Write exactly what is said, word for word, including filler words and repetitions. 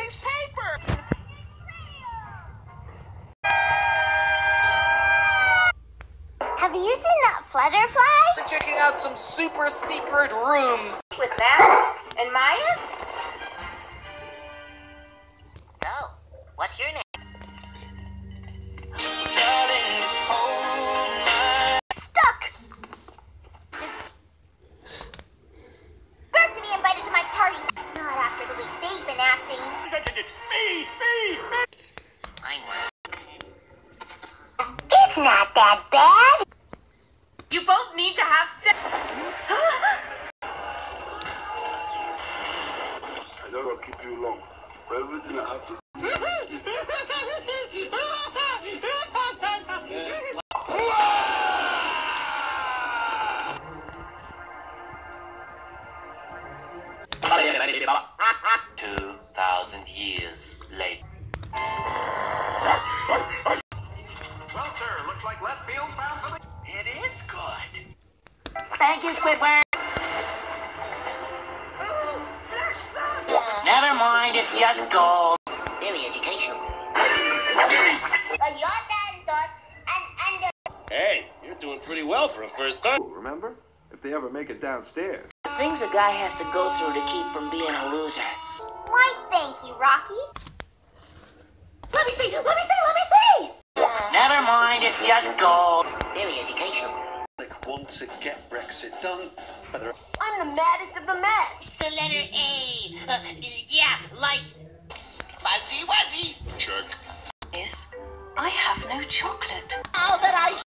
everything's paper! Have you seen that flutterfly? We're checking out some super secret rooms. With that and Maya? So, what's your name? Stuck! Deserve to be invited to my parties. Not after the way they've been acting. Me, me, me. I It's not that bad. You both need to have sex. I don't want to keep you long. But everything I have to. Two thousand years later. Well, sir, looks like left field's bound for the... It is good. Thank you, Squidward. Never mind, it's just gold. Very educational. Hey, you're doing pretty well for a first time. Remember? If they ever make it downstairs. The things a guy has to go through to keep from being a loser. Why, thank you, Rocky. Let me see, let me see, let me see! Never mind, it's just gold. Very educational. They want to get Brexit done, but they're... I'm the maddest of the mad. The letter A. Uh, yeah, like... Fuzzy Wuzzy. Jerk. Is I have no chocolate. All that I